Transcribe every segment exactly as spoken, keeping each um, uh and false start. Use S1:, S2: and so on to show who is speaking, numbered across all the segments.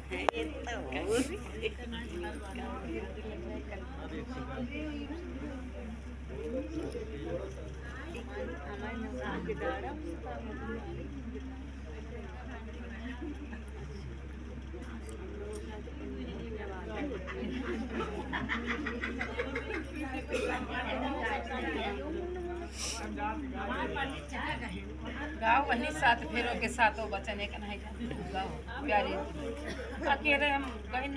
S1: गाँव वही साथ फेरों के साथों बचने का नहीं गाँव प्यारे अकेले हम कहीं न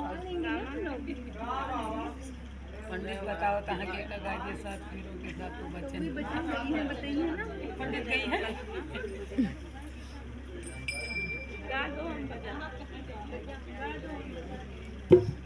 S1: पंडित बताओ कहाँ के गाय के साथ फेरों के साथ बचने बताइए ना पंडित गई है क्या दो हम बता